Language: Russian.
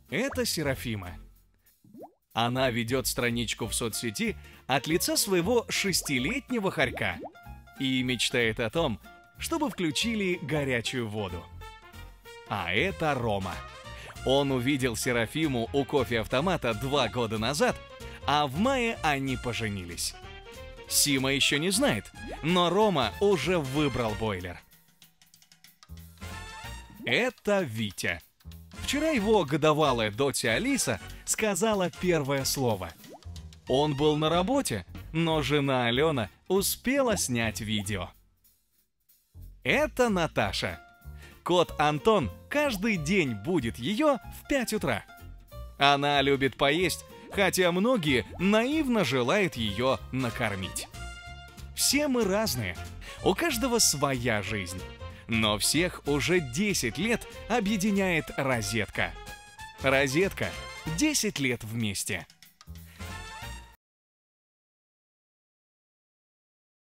Это Серафима. Она ведет страничку в соцсети от лица своего 6-летнего хорька и мечтает о том, чтобы включили горячую воду. А это Рома. Он увидел Серафиму у кофе-автомата 2 года назад, а в мае они поженились. Сима еще не знает, но Рома уже выбрал бойлер. Это Витя. Вчера его годовалая дочь Алиса сказала первое слово. Он был на работе, но жена Алена успела снять видео. Это Наташа. Кот Антон каждый день будит ее в 5 утра. Она любит поесть, хотя многие наивно желают ее накормить. Все мы разные, у каждого своя жизнь. Но всех уже 10 лет объединяет розетка. Розетка — 10 лет вместе.